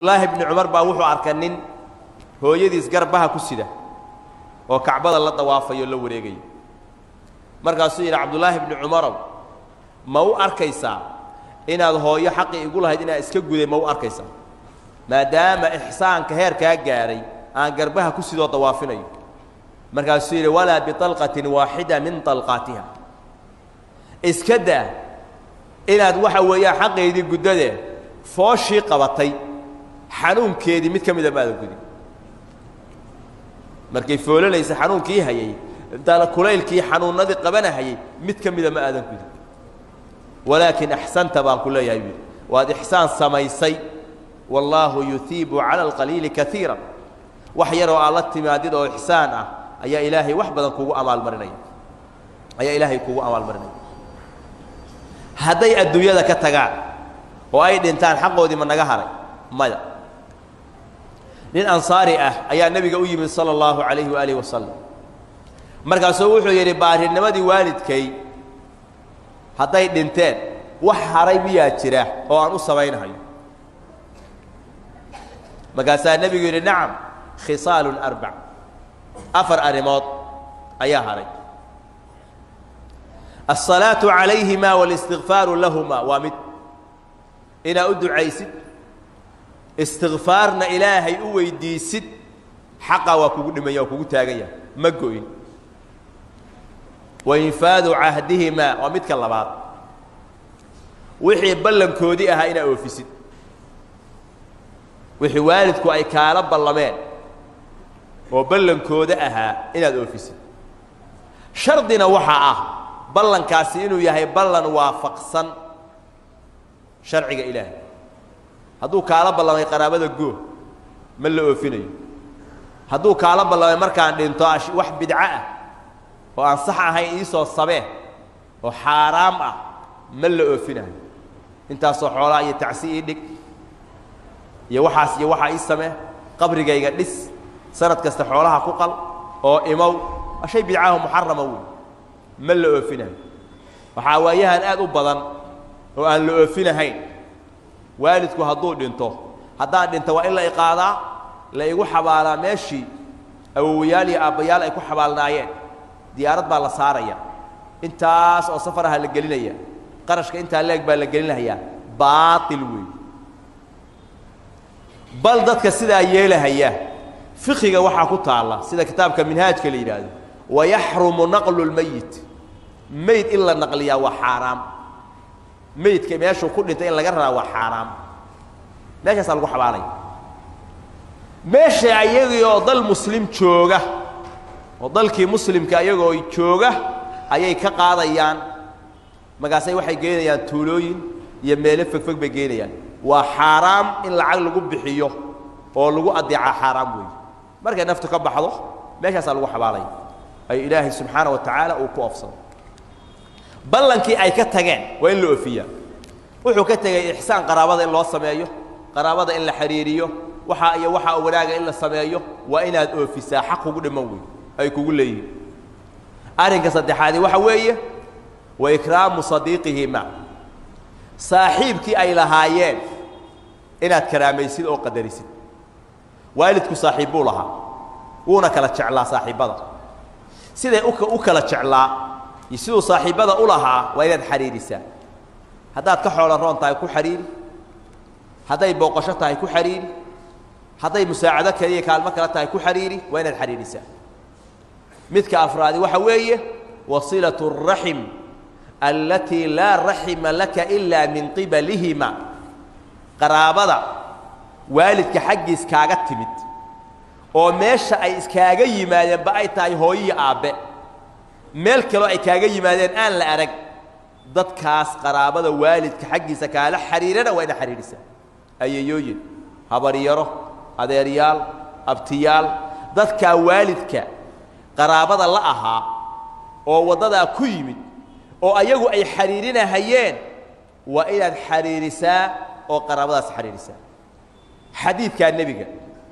الله بن عمر باوحو أركنين هو يديس قربها كسيدة وكعبة الله طوافة يلو وريقي مركز سيد عبد الله بن عمر مو أركيسا إن هذا هو يحقق يقولها إن إسكجوا ذي مو أركيسا ما دام إحسان كهير كجاري عن قربها كسيدة طوافنا مركز سيد ولا بطلقة واحدة من طلقاتها إسكده إن هذا وحو يحقق يدي قدده فوشي قبطي حنون كيدي ميت كم إذا ما ذكري مركي فولا ليس حنون كي هي دال كليل كي حنون نذي قبنا هي ميت كم إذا ما ذكري ولكن أحسنت بان كلها يبي وهذا إحسان سميسي والله يثيب على القليل كثيرا وحيروا على التماديد وإحسانه أي إلهي وحبا كوو أمال مرنين أي إلهي كوو أمال مرنين هدي الدنيا ذا كتجا وأيد إنسان حقه دي من نجاهري ماذا nin ansaari ah ayaa nabiga u yimid sallallahu alayhi wa alihi wasallam markaasuu wuxuu yiri baarinimadii waalidkay haday dhinteen wax haray biya jira oo aan u sameeynahay markaasaa nabigu yiri nacam khisaalun arba' afar arimood ayaa haray as-salaatu alayhima wal istighfaaru lahumma wa mid ina u ducaysid استغفارنا إلهي أويدي سد حقا وكوكو دميا وكوكو تاغيا مقوين وإنفاذ عهدهما ومتك الله بعض وحي بلن كودي أها إنا أوفيسد وحي والدكو أي كالب بلمان وبلن كودي أها إنا أوفيسد شرطنا وحا بلن كاسينو يهي بلن وافقصا شرعي إلهي hadduu kaala ballamay qaraabada goo ma la oofinayo hadduu kaala ballamay markaan dhinto wax bidca ah oo aan sax ahayn isoo sabee oo xaraam ah ma la oofinayo intaas oo xoolaa iyo tacsiir dhig iyo waxaas iyo waxa ay samee qabrigayga dhis sanad kasta xoolaha ku qal oo imaw shay bidcaah muharrama weey ma la oofinayo waxa waayahan aad u badan oo aan la oofinahayn والدكو هدو دينتو هدا دينتو waa in la iqaada la igu xabaala meeshii awiyali abayal ay ku xabaalnaayeen diyaarad baa la saaraya intaas oo safaraha la gelinaya qarashka inta leeg baa la gelinaya baatil weey bal dadka sida yeelahaya fiqiga waxa ku taala sida kitaabka minhaajka la yiraahdo wa yahrumu naqlu al-mayyit mayd illa naqliya wa haram maydka meesha ku dhintay in laga raraa waa xaraam meeshaas lagu xabaalay meesha ayagoo dal muslim jooga oo dalkii muslimka ayagoo jooga ayay ka qaadayaan magaasay waxay geeyaan tuulooyin iyo meelo fagfag bay geeyaan waa xaraam in lacag lagu bixiyo oo lagu adeeca xaraam weey markay naftu ka baxdo meeshaas lagu xabaalay ay ilaahi subhanahu wa ta'ala uu ku afsado ballankii ay ka tageen waa in la oofiyaa wuxuu ka tagay ihsaan qaraabada in loo sameeyo qaraabada in la xiriiriyo waxa iyo waxa wanaaga in la sameeyo waa inaad oofisaa xaq ugu dhiman weey ay kugu leeyihiin arinka saddexaad waxa weeye wa ikraamu sadiiqihima saaxiibkii ay lahaayeen inaad karaamaysid oo qadarisid waalidku saaxiibu lahaa wuuna kala jeclaa saaxiibada sidee u kala jeclaa يسوع صاحب هذا أولها وإذا حريري سا هذا كحول الرون تاي كو حريري هذا يبوقشة تاي كو حريري هذا مساعدة كذي كالمكرة تاي كو حريري وين الحريري سا مثل أفراد وحوية وصلة الرحم التي لا رحم لك إلا من قبلهما قرابة والد كحج إسكاجت تمت ومش أي إسكاجي ما يبقى تاي هوي أب meel kale ay kaaga yimaadeen aan la arag dadkaas qaraabada waalidka xaqiisa kala xiriirana waa in xiriirisa ayayooyin habariyaro adeeryaal abtiyaal dadka waalidka qaraabada la aha oo wadada ku yimid oo ayagu ay xiriirinahayeen waa inaad xiriirisaa oo qaraabadaas xiriirisaa xadiidka nabiga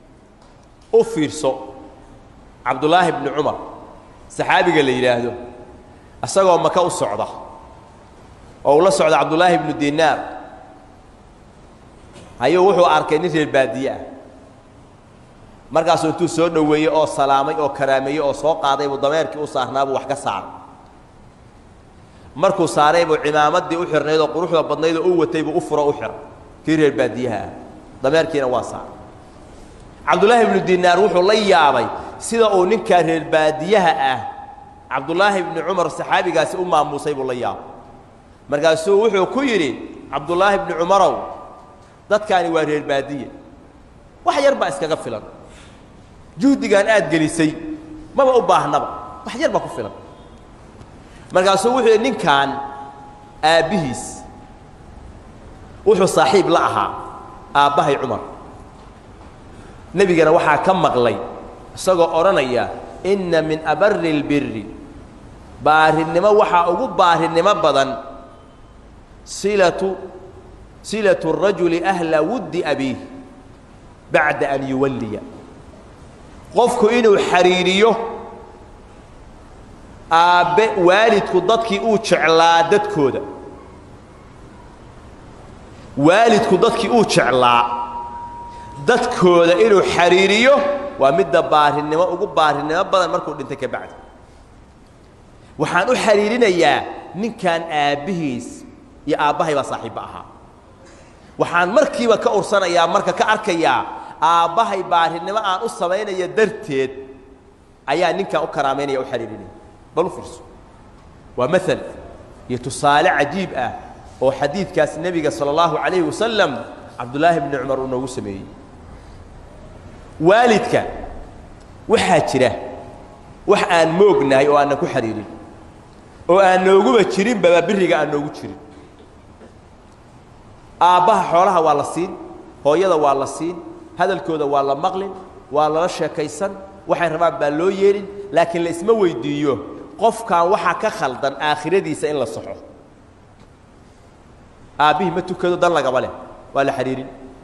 u fiirso Abdullah ibn Umar صحابي قال لي له أسقوا مكة الصعدة أو لا صعد عبد الله بن دينار ayuu wuxuu arkay nin reer baadiye ah markaasuu intuu soo dhoweeyey oo salaamay oo karaameeyey oo soo qaaday buu dameerkii u saarnaabuu wax ka saaray markuu saaray buu cimaamadii u xirnayd oo quruxda badnayd oo u watay buu u furo u xiray kii reer baadiyaha ah dameerkiina waa saaray cabdullaahi ibnu dinaar wuxuu la yaabay sida uu ninkaa reer baadiyaha ah cabdullaahi ibnu cumar saxaabigaasi u maamuusay buu la yaabay markaasuu wuxuu ku yidhi cabdullaahi ibnu cumarow dadkaani waa reer baadiye wax yar baa iskaga filan juhdigaan aad gelisay maba u baahnaba wax yar baa ku filan markaasuu wuxuu yidhi ninkan aabbihiis wuxuu saaxiib la ahaa aabbahay cumar nebigana waxaa ka maqlay isagoo odhanaya inna min abarri اlbiri baarinimo waxaa ugu baarinimo badan silatu الrajuli ahla wuddi abiih bacda an yuwalliya qofku inuu xariiriyo aabbe waalidku dadkii uu jeclaa dadkooda waalidku dadkii uu jeclaa dadkooda inuu xariiriyo waa midda baarinimo ugu baarinimo badan markuu dhintay ka bacdi waxaan u xariirinayaa ninkan aabbihiis iyo aabbahay baa saaxiibba ahaa waxaan markiiba ka ursanayaa marka ka arkayaa aabbahay baarinimo aan u samaynaya darteed ayaa ninkan u karaamaynaya u xariirinaya bal u fiirso waa maal iyo tusaale cajiib ah oo xadiidkaas nebiga sala allahu calayhi wasalam cabdullaahi ibni cumar uu noogu sameeyey waalidka waxaa jira wax aan moognahay oo aanna ku xariirin oo aan nooguba jirinbaba biriga aan noogu jirin aabbaha xoolaha waa la siin hooyada waa la siin hadalkooda waa la maqlin waa lala sheekaysan waxay rabaan baa loo yeelin laakiin la isma weydiiyo qofkan waxaa ka khaldan aakhiradiisa in la saxo aabbihii ma tukado dan lagaba leh waa la xariirin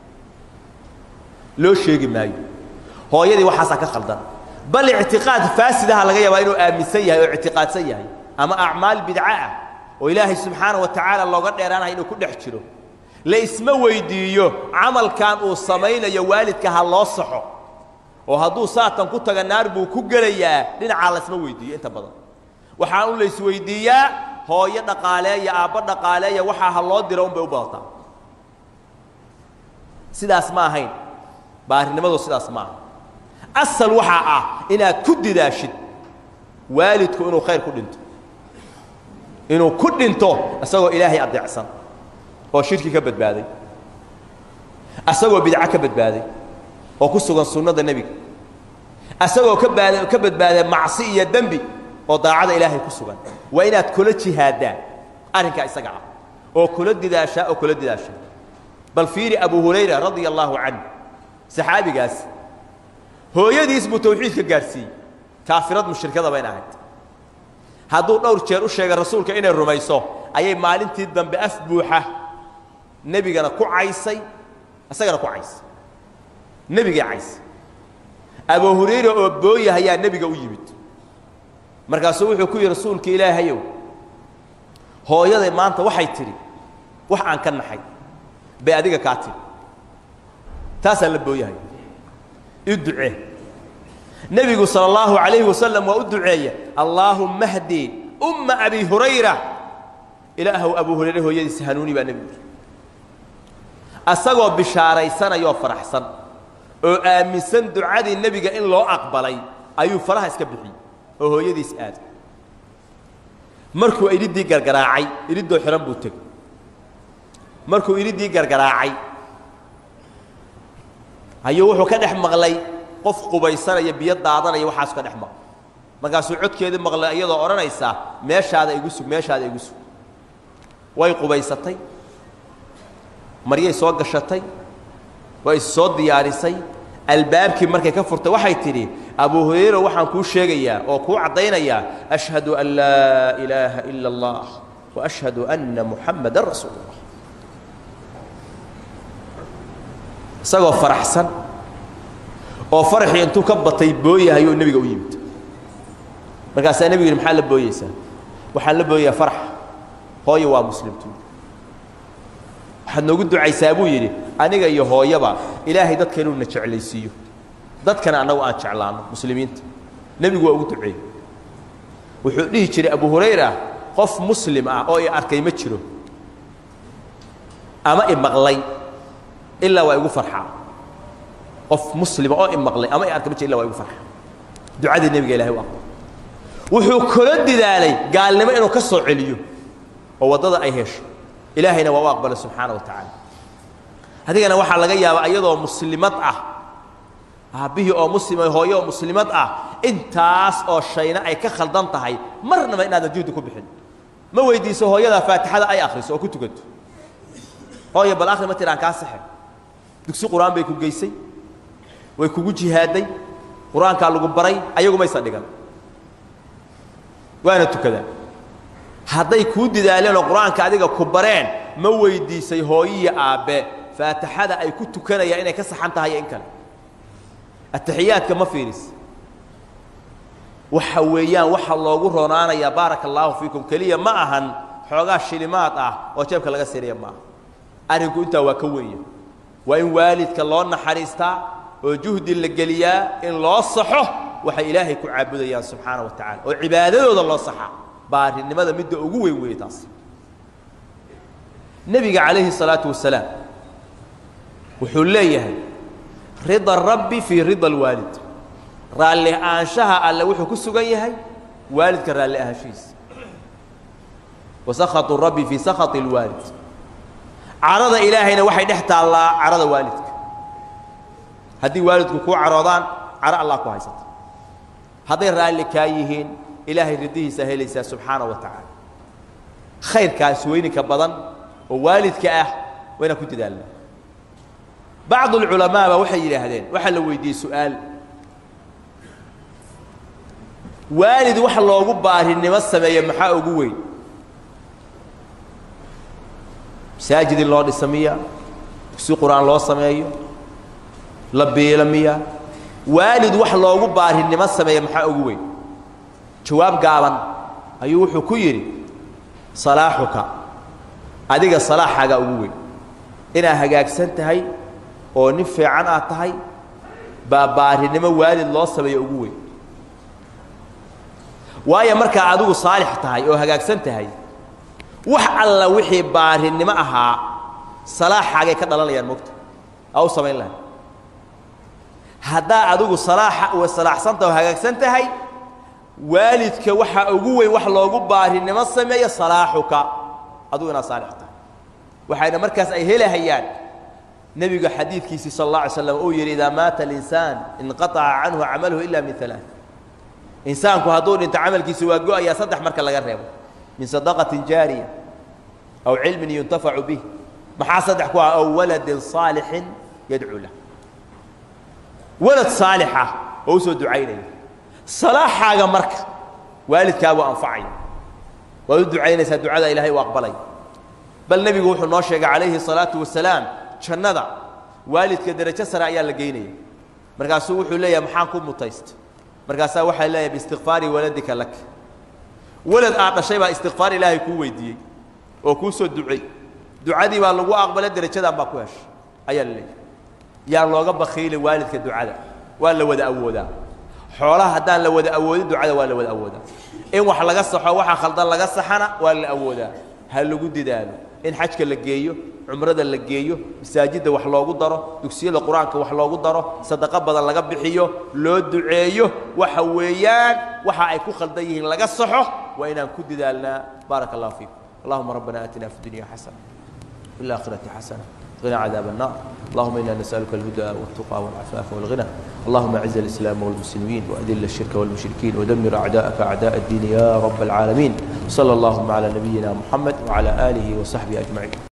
loo sheegi maayo hooyadii waxaasaa ka khaldan bal ictiqaad faasidaha laga yaabaa inuu aaminsan yahay oo ictiqaadsan yahay ama acmaal bidca ah oo ilaahay subxaanaه wa tacaala looga dheeraanayo inuu ku dhex jiro la isma weydiiyo camalkan uu samaynayo waalidka ha loo saxo oo hadduu saatan ku taga naar buu ku gelayaa dhinacaa la isma weydiiyo inta badan waxaan u la isweydiiyaa hooyo dhaqaaleeya aabbo dhaqaaleeya waxaa ha loo diro unbay u badataa sidaas ma ahayn baarinimadu sidaas ma aha asal waxaa ah inaad ku didaashid waalidku inuu khayr ku dhinto inuu ku dhinto isagoo ilaahay adeecsan oo shirki ka badbaaday asagoo bidca ka badbaaday oo ku sugan sunnada nebiga asagoo ka badbaaday macsi iyo dembi oo daacada ilaahay ku sugan waa inaad kula jihaadaan arrinkaa isaga ah oo kula didaashaa oo kula didaashaa bal fiiri abu hurayra radia allaahu canhu saxaabigaas hooyadiis buu tawxiidka gaarsiiyey kaafirad mushrikada bayna ahayd hadduu dhowr jeer u sheegay rasuulka inay rumayso ayay maalintii dambe af buuxa nebigana ku caysay isagana ku caysay nebigay caysay abu hurayra oo booyahayaa nebiga u yimid markaasuu wuxuu ku yidhi rasuulka ilaahayow hooyaday maanta waxay tidhi wax aan ka naxay bay adiga kaa tidhi taasaan la booyahay i ducee nebigu sala allahu calayhi wasalam waa u duceeya allaahumma hdi umma abi hurayra ilaahow abu hurayre hooyadiisa hanuuni baa nebigu yidhi asagoo bishaaraysanayoo faraxsan oo aaminsan ducadii nebiga in loo aqbalay ayuu faraha iska bixiyey oo hooyadiis aaday markuu iriddii gargaraacay iriddoo xihan buu tegey markuu iriddii gargaraacay ayuu wuxuu ka dhex maqlay qof qubaysanaya biyo daadanaya waxaasu ka dhex maqlay markaasuu codkeedii maqlay iyadoo odhanaysaa meeshaada igu sug meeshaada igu sug way qubaysatay maryay soo gashatay way is soo diyaarisay albaabkii markay ka furtay waxay tidhi abu hurayra waxaan kuu sheegayaa oo kuu caddaynayaa ashhadu an laa ilaaha ila allah wa ashhadu anna muxammadan rasuulu llah isagoo faraxsan oo faraxii intuu ka batay booyahayuu nebiga u yimid markaasaa nebigu yidhi maxaa la booyeysaa waxaan la booyayaa farax hooyo waa muslimtu waxaad noogu ducaysaa buu yidhi aniga iyo hooyaba ilaahay dadka inuu na jeclaysiiyo dadkana annagu aan jeclaano muslimiinta nebigu waa ugu duceeyey wuxuu dhihi jiray abu hurayra qof muslim ah oo i arkay ma jiro ama i maqlay ilaa waa igu farxaa qof muslim oo i maqlay ama i arkay ma jiro ilaa waa igu farxaa ducadii nebiga ilaahay u aqbal wuxuu kula didaalay gaalnimo inuu ka soo celiyo oo waddada ay hesho ilaahayna waa u aqbalay subxaana wa tacaala adigana waxaa laga yaabaa iyadoo muslimad ah aabihii oo muslim hooyo oo muslimad ah intaas oo shayna ay ka khaldan tahay marnaba inaadan juhdi ku bixin ma weydiiso hooyada faatixada ay akhriso oo ku tukato hooyo bal akhri ma tiraan kaa saxe dugsi quraan bay ku geysay way kugu jihaaday quraanka lagu baray ayagu ma isdhigan waana tukadaan hadday kuu didaaleen oo quraanka adiga ku bareen ma weydiisay hooyiya aabe faatixada ay ku tukanayaan inay ka saxan tahay in kale التحيات كما فيرس وحويان وحا لوغو رونانيا بارك الله فيكم كليا ما أهن حوغا الشلمات وجبك لغا سيريا ما أرنكو انت وكوية وإن والدك الله نحريستا وجهد اللقليا إن الله صحه وحا إلهي كعبد يا سبحانه وتعالى وعبادته الله صحه بارك لماذا مدى أقوي ويتاس النبي عليه الصلاة والسلام وحليه رضا الرب في رضا الوالد رالي آنشها ألا وحو كسوغيه والدك رالي آنشيس وسخط الرب في سخط الوالد عرض إلهينا وحي نحت الله عرض والدك هدي والدك كو عرضان عرض الله كو هايست هذي رالي كايهين إلهي رديه سهيلي سبحانه وتعالى خير كاسوينك بدن ووالدك وين كنت دالنا بعض العلماء وحي يراهدين waxa la weydiiyay su'aal waalid waxa loogu baarinimo sameeyay maxaa ugu weyn masaajid loo dhisamiya si quraan loo sameeyo la beelamiya waalid waxa loogu baarinimo sameeyay maxaa ugu weyn jawaab gaaban ayuu wuxuu ku yiri salaahuka adiga salaahaga ugu weyn ina hagaagsan tahay oo nin fiican aad tahay baarinimo waalid loo sameeyo ugu weyn waayo marka adigu saalix tahay oo hagaagsan tahay wax alla wixii baarinimo ahaa salaaxaga ka dhalanayaan mugta aw sameyn lahayd hadaa adigu salaaxa oo salaaxsan tahay oo hagaagsan tahay waalidka waxa ugu weyn wax loogu baarinimo sameeyo salaaxuka adigu ina saalix tahay waxayna markaas ay helahayaan نبي حديث كيسي صلى الله عليه وسلم أو يري إذا مات الإنسان انقطع عنه عمله إلا من ثلاث إنسان كهدون أنت عمل كيسي واقوى يا صدح مركا لغرب من صدقة جارية أو علم ينتفع به محا صدح كوا أو ولد صالح يدعو له ولد صالحة هو سو دعيني صلاح حاجة مركا والد كابو أنفعي ودعيني سدعاء إلهي وأقبلي بل نبي قوح الناشق عليه الصلاة والسلام jannada waalidka darajo sare ayaa la geynay markaas wuxuu leeyahay maxaan ku mutayst markaas waxa leeyahay istighfaari waladika lak walad aad dhashay baa istighfaar ilaahay ku weydiiyay oo ku soo ducay ducadii baa lagu aqbalay darajadan baa ku heshay ayaa leeyahay yaa looga bakhiilay waalidka ducada waa la wada awoodaa xoolaha hadaan la wada awoodin ducada waa la wada awoodaa in wax laga saxo waxa khaldan laga saxana waa la awoodaa hal lagu didaalo in xajka la geeyo عمرده la geeyo masaajida wax loogu daro dugsiyada quraanka wax loogu daro sadaqa badan laga bixiyo loo duceeyo waxa weeyaan waxa ay ku khaldan yihiin laga saxo waa inaan ku didaalna barakallahu fiik اللهم ربنا آتنا في الدنيا حسنة وفي الآخرة حسنة وقنا عذاب النار اللهم إنا نسألك الهدى والتقى والعفاف والغنى اللهم أعز الإسلام والمسلمين وأذل الشرك والمشركين ودمر أعداءك أعداء الدين يا رب العالمين صلى الله على نبينا محمد وعلى آله وصحبه أجمعين